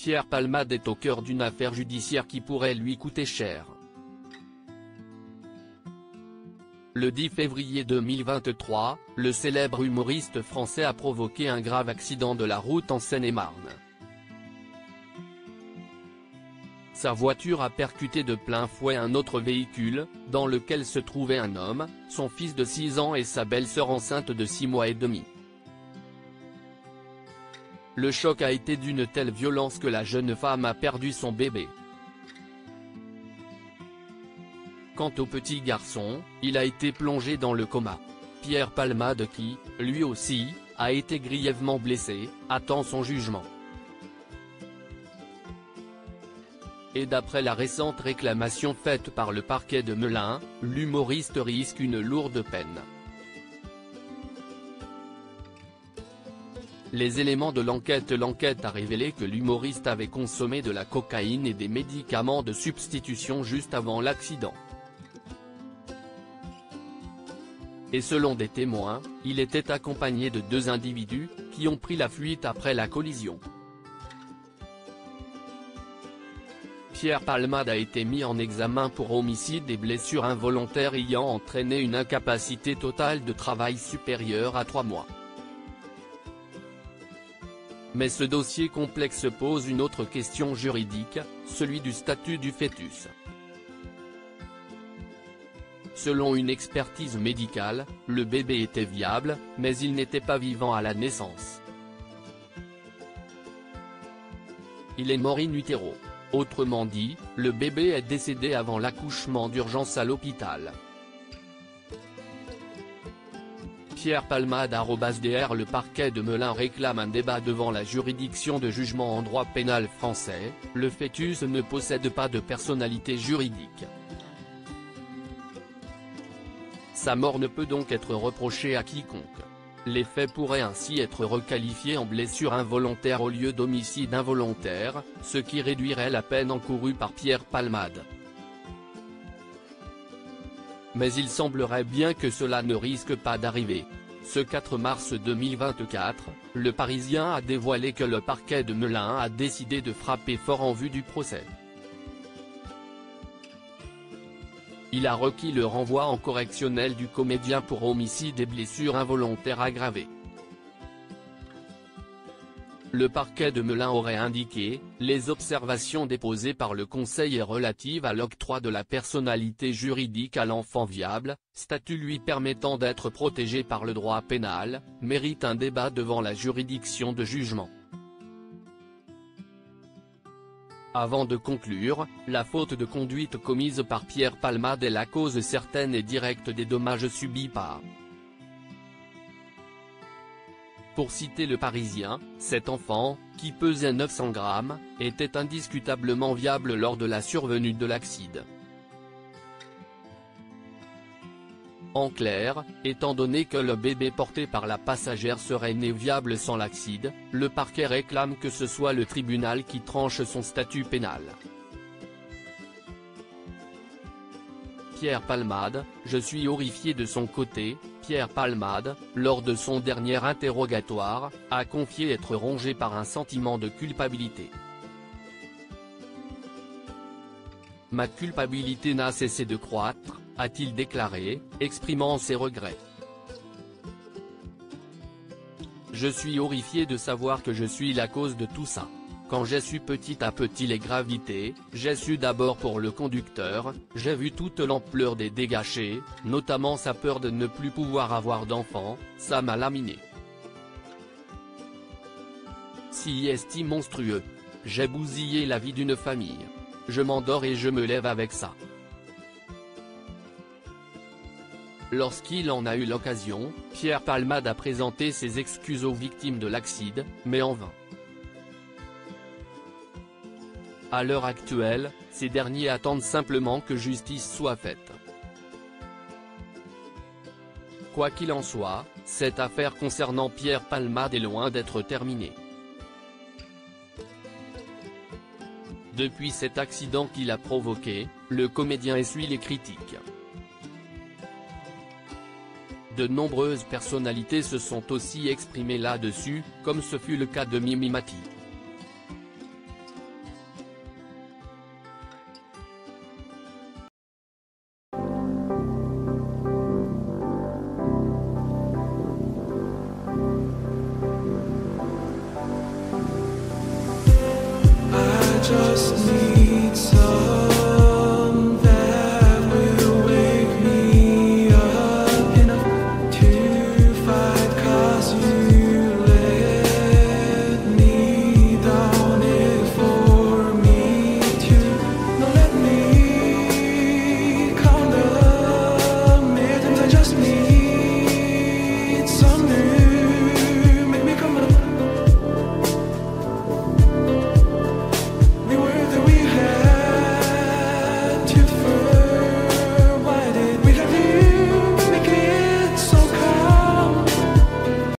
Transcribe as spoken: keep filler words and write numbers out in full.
Pierre Palmade est au cœur d'une affaire judiciaire qui pourrait lui coûter cher. Le dix février deux mille vingt-trois, le célèbre humoriste français a provoqué un grave accident de la route en Seine-et-Marne. Sa voiture a percuté de plein fouet un autre véhicule, dans lequel se trouvait un homme, son fils de six ans et sa belle-sœur enceinte de six mois et demi. Le choc a été d'une telle violence que la jeune femme a perdu son bébé. Quant au petit garçon, il a été plongé dans le coma. Pierre Palmade qui, lui aussi, a été grièvement blessé, attend son jugement. Et d'après la récente réclamation faite par le parquet de Melun, l'humoriste risque une lourde peine. Les éléments de l'enquête L'enquête a révélé que l'humoriste avait consommé de la cocaïne et des médicaments de substitution juste avant l'accident. Et selon des témoins, il était accompagné de deux individus, qui ont pris la fuite après la collision. Pierre Palmade a été mis en examen pour homicide et blessures involontaires ayant entraîné une incapacité totale de travail supérieure à trois mois. Mais ce dossier complexe pose une autre question juridique, celui du statut du fœtus. Selon une expertise médicale, le bébé était viable, mais il n'était pas vivant à la naissance. Il est mort in utero. Autrement dit, le bébé est décédé avant l'accouchement d'urgence à l'hôpital. Pierre Palmade @dr Le parquet de Melun réclame un débat devant la juridiction de jugement en droit pénal français, le fœtus ne possède pas de personnalité juridique. Sa mort ne peut donc être reprochée à quiconque. Les faits pourraient ainsi être requalifiés en blessure involontaire au lieu d'homicide involontaire, ce qui réduirait la peine encourue par Pierre Palmade. Mais il semblerait bien que cela ne risque pas d'arriver. Ce quatre mars deux mille vingt-quatre, Le Parisien a dévoilé que le parquet de Melun a décidé de frapper fort en vue du procès. Il a requis le renvoi en correctionnel du comédien pour homicide et blessures involontaires aggravées. Le parquet de Melun aurait indiqué, les observations déposées par le Conseil et relatives à l'octroi de la personnalité juridique à l'enfant viable, statut lui permettant d'être protégé par le droit pénal, méritent un débat devant la juridiction de jugement. Avant de conclure, la faute de conduite commise par Pierre Palmade est la cause certaine et directe des dommages subis par. Pour citer Le Parisien, cet enfant, qui pesait neuf cents grammes, était indiscutablement viable lors de la survenue de l'accident. En clair, étant donné que le bébé porté par la passagère serait né viable sans l'accident, le parquet réclame que ce soit le tribunal qui tranche son statut pénal. Pierre Palmade, je suis horrifié de son côté. Pierre Palmade, lors de son dernier interrogatoire, a confié être rongé par un sentiment de culpabilité. Ma culpabilité n'a cessé de croître, a-t-il déclaré, exprimant ses regrets. Je suis horrifié de savoir que je suis la cause de tout ça. Quand j'ai su petit à petit les gravités, j'ai su d'abord pour le conducteur, j'ai vu toute l'ampleur des dégâts, notamment sa peur de ne plus pouvoir avoir d'enfant, ça m'a laminé. Si est monstrueux. J'ai bousillé la vie d'une famille. Je m'endors et je me lève avec ça. Lorsqu'il en a eu l'occasion, Pierre Palmade a présenté ses excuses aux victimes de l'accident, mais en vain. À l'heure actuelle, ces derniers attendent simplement que justice soit faite. Quoi qu'il en soit, cette affaire concernant Pierre Palmade est loin d'être terminée. Depuis cet accident qu'il a provoqué, le comédien essuie les critiques. De nombreuses personnalités se sont aussi exprimées là-dessus, comme ce fut le cas de Mimi Mati. just me.